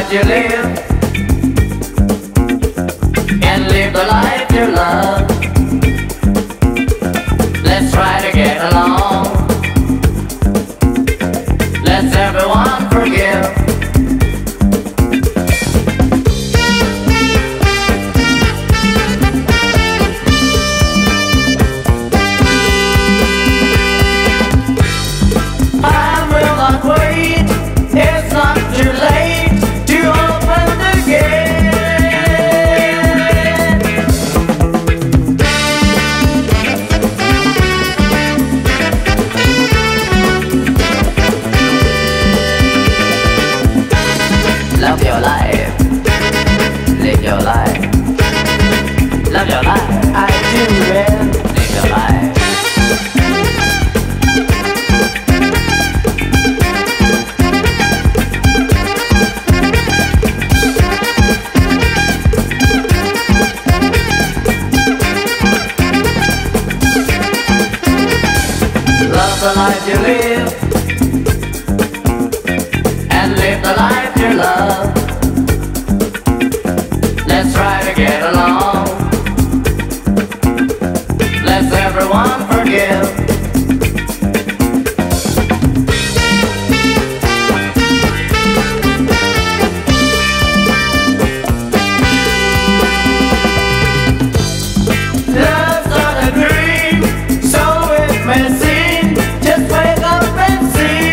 life you live and live the life you love. Let's try to get along. Let's everyone forgive. Time will not wait. It's not too late to open the gate. Love your life, live your life. Love your life, I do, yeah. Live your life. Love the life you live and live the life you love. Let's try to get along. Let's everyone forgive. Love's not a dream, so it may seem. Just wake up and see.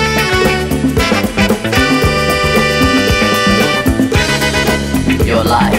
Your life